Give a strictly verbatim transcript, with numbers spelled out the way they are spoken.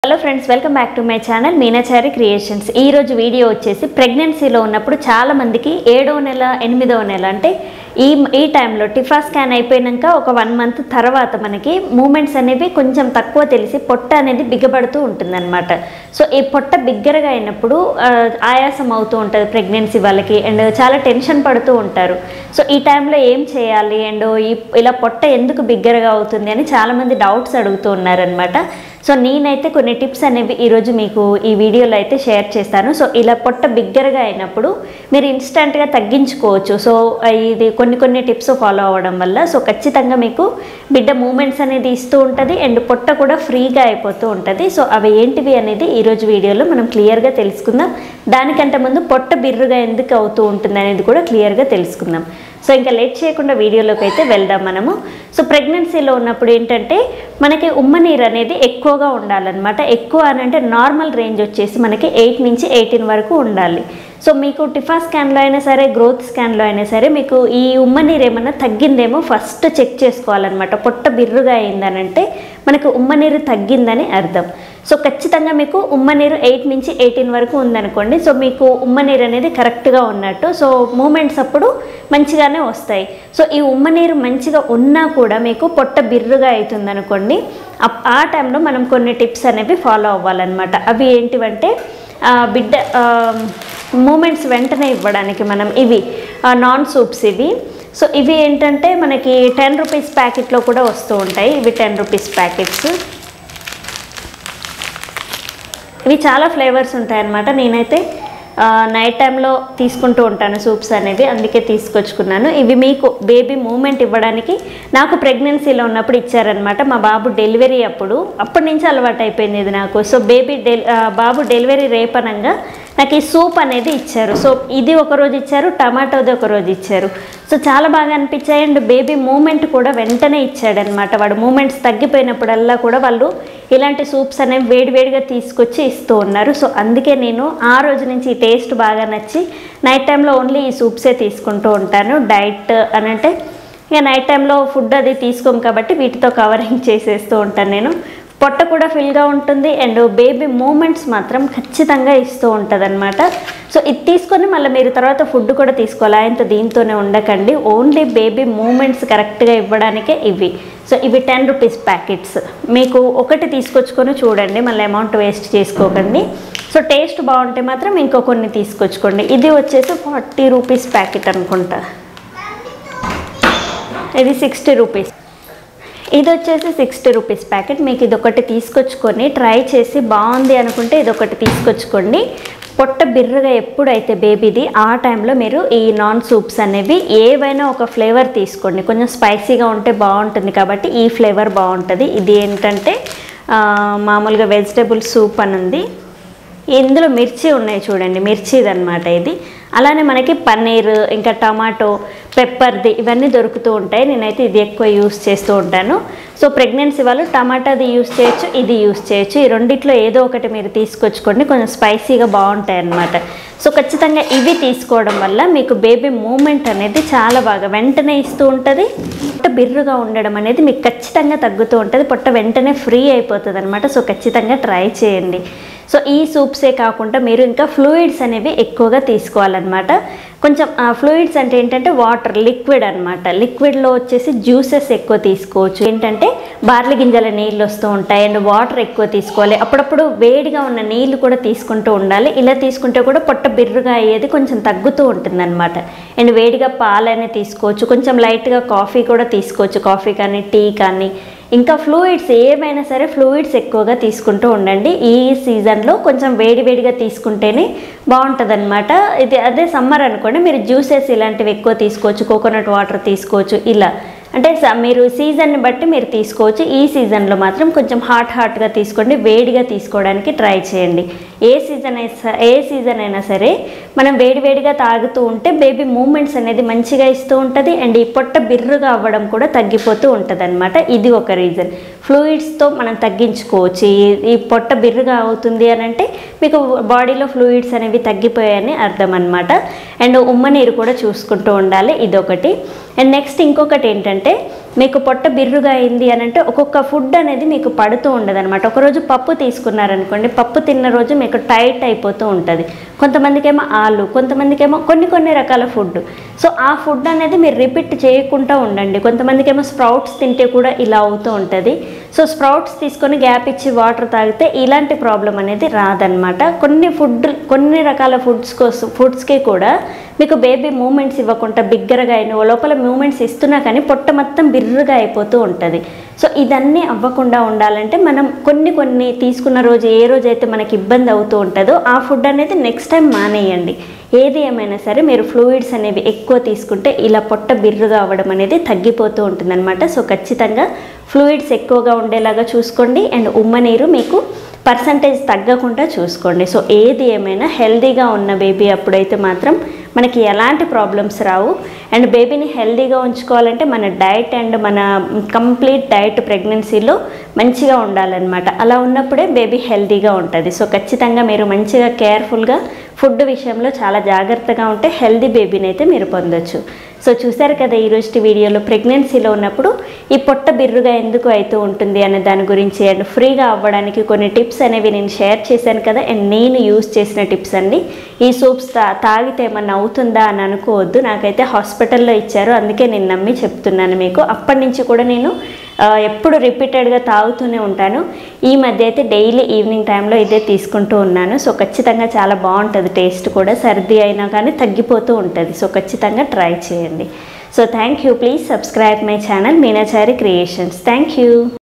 Hello friends, welcome back to my channel Meenachari creations. ఈరోజు video వచ్చేసి ప్రెగ్నెన్సీలో ఉన్నప్పుడు చాలామందికి ఏడవ నెల ఎనిమిదవ నెల అంటే ఈ ఈ టైంలో టిఫా స్కాన్ అయిపోయాక ఒక వన్ మంత్ తర్వాత మనకి మూమెంట్స్ అనేవి కొంచెం తక్కువ తెలిసి పొట్ట అనేది బిగ్గబడుతూ ఉంటుందన్నమాట. సో ఈ పొట్ట బిగ్గరగా అయినప్పుడు ఆయాసం అవుతూ ఉంటుంది ప్రెగ్నెన్సీ వాళ్ళకి, అండ్ చాలా టెన్షన్ పడుతూ ఉంటారు. సో ఈ టైంలో ఏం చేయాలి అండ్ ఈ ఇలా పొట్ట ఎందుకు బిగ్గరగా అవుతుంది అని చాలామంది డౌట్స్ అడుగుతూ ఉన్నారనమాట. సో నేనైతే కొన్ని టిప్స్ అనేవి ఈరోజు మీకు ఈ వీడియోలో అయితే షేర్ చేస్తాను. సో ఇలా పొట్ట బిగ్గరగా అయినప్పుడు మీరు ఇన్స్టెంట్గా తగ్గించుకోవచ్చు. సో ఇది కొన్ని కొన్ని టిప్స్ ఫాలో అవ్వడం వల్ల సో ఖచ్చితంగా మీకు బిడ్డ మూమెంట్స్ అనేది ఇస్తూ ఉంటుంది అండ్ పొట్ట కూడా ఫ్రీగా అయిపోతూ ఉంటుంది. సో అవి ఏంటివి అనేది ఈరోజు వీడియోలో మనం క్లియర్గా తెలుసుకుందాం. దానికంటే ముందు పొట్ట బిర్రుగా ఎందుకు అవుతూ ఉంటుంది అనేది కూడా క్లియర్గా తెలుసుకుందాం. సో ఇంకా లేట్ చేయకుండా వీడియోలోకి అయితే వెళ్దాం మనము. సో ప్రెగ్నెన్సీలో ఉన్నప్పుడు ఏంటంటే మనకి ఉమ్మనీరు అనేది ఎక్కువగా ఉండాలన్నమాట. ఎక్కువ అని అంటే నార్మల్ రేంజ్ వచ్చేసి మనకి ఎయిట్ నుంచి ఎయిటీన్ వరకు ఉండాలి. సో మీకు టిఫా స్కాన్లో అయినా సరే, గ్రోత్ స్కాన్లో అయినా సరే మీకు ఈ ఉమ్మనీరు ఏమన్నా తగ్గిందేమో ఫస్ట్ చెక్ చేసుకోవాలన్నమాట. పొట్ట బిర్రుగా అయిందనంటే మనకు ఉమ్మనీరు తగ్గిందని అర్థం. సో ఖచ్చితంగా మీకు ఉమ్మనీరు ఎయిట్ నుంచి ఎయిటీన్ వరకు ఉందనుకోండి. సో మీకు ఉమ్మనీరు అనేది కరెక్ట్గా ఉన్నట్టు. సో మూమెంట్స్ అప్పుడు మంచిగానే వస్తాయి. సో ఈ ఉమ్మనీరు మంచిగా ఉన్నా కూడా మీకు పొట్ట బిర్రుగా అవుతుంది అనుకోండి, ఆ టైంలో మనం కొన్ని టిప్స్ అనేవి ఫాలో అవ్వాలన్నమాట. అవి ఏంటివంటే బిడ్డ మూమెంట్స్ వెంటనే ఇవ్వడానికి మనం ఇవి నాన్ సూప్స్ ఇవి. సో ఇవి ఏంటంటే మనకి టెన్ రూపీస్ ప్యాకెట్లో కూడా వస్తూ ఉంటాయి. ఇవి టెన్ రూపీస్ ప్యాకెట్స్. ఇవి చాలా ఫ్లేవర్స్ ఉంటాయన్నమాట. నేనైతే నైట్ టైంలో తీసుకుంటూ ఉంటాను సూప్స్ అనేవి, అందుకే తీసుకొచ్చుకున్నాను. ఇవి మీకు బేబీ మూమెంట్ ఇవ్వడానికి నాకు ప్రెగ్నెన్సీలో ఉన్నప్పుడు ఇచ్చారనమాట. మా బాబు డెలివరీ అప్పుడు అప్పటి నుంచి అలవాటు అయిపోయింది ఇది నాకు. సో బేబీ డెల్ బాబు డెలివరీ రేపనంగా నాకు ఈ సూప్ అనేది ఇచ్చారు. సో ఇది ఒకరోజు ఇచ్చారు, టమాటోది ఒకరోజు ఇచ్చారు. సో చాలా బాగా అనిపించాయి. అండ్ బేబీ మూమెంట్ కూడా వెంటనే ఇచ్చాడనమాట. వాడు మూమెంట్స్ తగ్గిపోయినప్పుడల్లా కూడా వాళ్ళు ఇలాంటి సూప్స్ అనేవి వేడివేడిగా తీసుకొచ్చి ఇస్తూ ఉన్నారు. సో అందుకే నేను ఆ రోజు నుంచి ఈ టేస్ట్ బాగా నచ్చి నైట్ టైంలో ఓన్లీ ఈ సూప్సే తీసుకుంటూ ఉంటాను. డైట్ అని అంటే ఇక నైట్ టైంలో ఫుడ్ అది తీసుకోము కాబట్టి వీటితో కవరింగ్ చేసేస్తూ ఉంటాను నేను. పొట్ట కూడా ఫిల్గా ఉంటుంది అండ్ బేబీ మూమెంట్స్ మాత్రం ఖచ్చితంగా ఇస్తూ ఉంటుంది అనమాట. సో ఇది తీసుకొని మళ్ళీ మీరు తర్వాత ఫుడ్ కూడా తీసుకోవాలి, ఆయనతో దీంతోనే ఉండకండి. ఓన్లీ బేబీ మూమెంట్స్ కరెక్ట్గా ఇవ్వడానికే ఇవి. సో ఇవి టెన్ రూపీస్ ప్యాకెట్స్. మీకు ఒకటి తీసుకొచ్చుకొని చూడండి, మళ్ళీ అమౌంట్ వేస్ట్ చేసుకోకండి. సో టేస్ట్ బాగుంటే మాత్రం ఇంకో కొన్ని తీసుకొచ్చుకోండి. ఇది వచ్చేసి ఫార్టీ రూపీస్ ప్యాకెట్ అనుకుంటా. ఇది సిక్స్టీ రూపీస్. ఇది వచ్చేసి సిక్స్టీ రూపీస్ ప్యాకెట్. మీకు ఇది ఒకటి తీసుకొచ్చుకొని ట్రై చేసి బాగుంది అనుకుంటే ఇది ఒకటి తీసుకొచ్చుకోండి. పొట్ట బిర్రుగా ఎప్పుడైతే బేబీది ఆ టైంలో మీరు ఈ నాన్ సూప్స్ అనేవి ఏవైనా ఒక ఫ్లేవర్ తీసుకోండి. కొంచెం స్పైసీగా ఉంటే బాగుంటుంది కాబట్టి ఈ ఫ్లేవర్ బాగుంటుంది. ఇది ఏంటంటే మామూలుగా వెజిటేబుల్ సూప్ అని ఉంది. ఇందులో మిర్చి ఉన్నాయి చూడండి, మిర్చిదన్నమాట ఇది. అలానే మనకి పన్నీర్, ఇంకా టమాటో, పెప్పర్ది ఇవన్నీ దొరుకుతూ ఉంటాయి. నేనైతే ఇది ఎక్కువ యూస్ చేస్తూ ఉంటాను. సో ప్రెగ్నెన్సీ వాళ్ళు టమాటాది యూస్ చేయొచ్చు, ఇది యూస్ చేయొచ్చు. ఈ రెండిట్లో ఏదో ఒకటి మీరు తీసుకొచ్చుకోండి, కొంచెం స్పైసీగా బాగుంటాయి అన్నమాట. సో ఖచ్చితంగా ఇవి తీసుకోవడం వల్ల మీకు బేబీ మూమెంట్ అనేది చాలా బాగా వెంటనే ఇస్తూ ఉంటుంది. పొట్ట బిర్రుగా ఉండడం అనేది మీకు ఖచ్చితంగా తగ్గుతూ ఉంటుంది. పొట్ట వెంటనే ఫ్రీ అయిపోతుంది అనమాట. సో ఖచ్చితంగా ట్రై చేయండి. సో ఈ సూప్సే కాకుండా మీరు ఇంకా ఫ్లూయిడ్స్ అనేవి ఎక్కువగా తీసుకోవాలన్నమాట. కొంచెం ఫ్లూయిడ్స్ అంటే ఏంటంటే వాటర్, లిక్విడ్ అనమాట. లిక్విడ్లో వచ్చేసి జ్యూసెస్ ఎక్కువ తీసుకోవచ్చు. ఏంటంటే బార్లీ గింజల నీళ్ళు వస్తూ ఉంటాయి అండ్ వాటర్ ఎక్కువ తీసుకోవాలి. అప్పుడప్పుడు వేడిగా ఉన్న నీళ్ళు కూడా తీసుకుంటూ ఉండాలి. ఇలా తీసుకుంటే కూడా పొట్ట బిర్రుగా అయ్యేది కొంచెం తగ్గుతూ ఉంటుంది అనమాట. అండ్ వేడిగా పాలనే తీసుకోవచ్చు, కొంచెం లైట్గా కాఫీ కూడా తీసుకోవచ్చు, కాఫీ కానీ టీ కానీ. ఇంకా ఫ్లూయిడ్స్ ఏమైనా సరే ఫ్లూయిడ్స్ ఎక్కువగా తీసుకుంటూ ఉండండి. ఈ సీజన్లో కొంచెం వేడి వేడిగా తీసుకుంటేనే బాగుంటుంది అనమాట. ఇది అదే సమ్మర్ అనుకోండి, మీరు జ్యూసెస్ ఇలాంటివి ఎక్కువ తీసుకోవచ్చు, కోకోనట్ వాటర్ తీసుకోవచ్చు. ఇలా అంటే మీరు సీజన్ని బట్టి మీరు తీసుకోవచ్చు. ఈ సీజన్లో మాత్రం కొంచెం హాట్ హాట్గా తీసుకోండి, వేడిగా తీసుకోవడానికి ట్రై చేయండి. ఏ సీజన్ అయినా ఏ సీజన్ అయినా సరే మనం వేడి వేడిగా తాగుతూ ఉంటే బేబీ మూమెంట్స్ అనేది మంచిగా ఇస్తూ ఉంటుంది అండ్ ఈ పొట్ట బిర్రుగా అవ్వడం కూడా తగ్గిపోతూ ఉంటుంది అనమాట. ఇది ఒక రీజన్. ఫ్లూయిడ్స్తో మనం తగ్గించుకోవచ్చు. ఈ పొట్ట బిర్రుగా అవుతుంది అని అంటే మీకు బాడీలో ఫ్లూయిడ్స్ అనేవి తగ్గిపోయాయని అర్థం అనమాట. అండ్ ఉమ్మ నీరు కూడా చూసుకుంటూ ఉండాలి, ఇదొకటి. అండ్ నెక్స్ట్ ఇంకొకటి ఏంటంటే మీకు పొట్ట బిర్రుగా అయింది అని అంటే ఒక్కొక్క ఫుడ్ అనేది మీకు పడుతూ ఉండదు అనమాట. ఒకరోజు పప్పు తీసుకున్నారనుకోండి, పప్పు తిన్న రోజు మీకు టైట్ అయిపోతూ ఉంటుంది. కొంతమందికి ఏమో ఆలు, కొంతమందికి ఏమో కొన్ని కొన్ని రకాల ఫుడ్. సో ఆ ఫుడ్ అనేది మీరు రిపీట్ చేయకుండా ఉండండి. కొంతమందికి ఏమో స్ప్రౌట్స్ తింటే కూడా ఇలా అవుతూ ఉంటుంది. సో స్ప్రౌట్స్ తీసుకొని గ్యాప్ ఇచ్చి వాటర్ తాగితే ఇలాంటి ప్రాబ్లం అనేది రాదనమాట. కొన్ని ఫుడ్ కొన్ని రకాల ఫుడ్స్ కోసం ఫుడ్స్కి కూడా మీకు బేబీ మూమెంట్స్ ఇవ్వకుండా బిగ్గరగా అయిన లోపల మూమెంట్స్ ఇస్తున్నా కానీ పొట్ట మొత్తం బిర్రుగా అయిపోతూ ఉంటుంది. సో ఇదన్నీ అవ్వకుండా ఉండాలంటే మనం కొన్ని కొన్ని తీసుకున్న రోజు ఏ రోజైతే మనకి ఇబ్బంది అవుతూ ఉంటుందో ఆ ఫుడ్ అనేది నెక్స్ట్ టైం మానేయండి. ఏది ఏమైనా సరే మీరు ఫ్లూయిడ్స్ అనేవి ఎక్కువ తీసుకుంటే ఇలా పొట్ట బిర్రుగా అవ్వడం అనేది తగ్గిపోతూ ఉంటుందన్నమాట. సో ఖచ్చితంగా ఫ్లూయిడ్స్ ఎక్కువగా ఉండేలాగా చూసుకోండి అండ్ ఉమ్మనీరు మీకు పర్సంటేజ్ తగ్గకుండా చూసుకోండి. సో ఏది ఏమైనా హెల్తీగా ఉన్న బేబీ అప్పుడైతే మాత్రం మనకి ఎలాంటి ప్రాబ్లమ్స్ రావు. అండ్ బేబీని హెల్తీగా ఉంచుకోవాలంటే మన డైట్ అండ్ మన కంప్లీట్ డైట్ ప్రెగ్నెన్సీలో మంచిగా ఉండాలన్నమాట. అలా ఉన్నప్పుడే బేబీ హెల్తీగా ఉంటుంది. సో ఖచ్చితంగా మీరు మంచిగా కేర్ఫుల్గా ఫుడ్ విషయంలో చాలా జాగ్రత్తగా ఉంటే హెల్తీ బేబీని అయితే మీరు పొందొచ్చు. సో చూసారు కదా ఈరోజు వీడియోలో ప్రెగ్నెన్సీలో ఉన్నప్పుడు ఈ పొట్ట బిర్రుగా ఎందుకు అవుతూ ఉంటుంది అనే దాని గురించి అండ్ ఫ్రీగా అవ్వడానికి కొన్ని టిప్స్ అనేవి నేను షేర్ చేశాను కదా. అండ్ నేను యూజ్ చేసిన టిప్స్ అండి. ఈ సూప్స్ తా తాగితే ఏమన్నా అవుతుందా అని అనుకోవద్దు. నాకైతే హాస్పిటల్లో ఇచ్చారు, అందుకే నేను నమ్మి చెప్తున్నాను మీకు. అప్పటి నుంచి కూడా నేను ఎప్పుడు రిపీటెడ్గా తాగుతూనే ఉంటాను. ఈ మధ్య అయితే డైలీ ఈవినింగ్ టైంలో ఇదే తీసుకుంటూ ఉన్నాను. సో ఖచ్చితంగా చాలా బాగుంటుంది, టేస్ట్ కూడా సర్ది అయినా కానీ తగ్గిపోతూ ఉంటుంది. సో ఖచ్చితంగా ట్రై చేయండి. So thank you. Please subscribe my channel Meenachari creations. Thank you.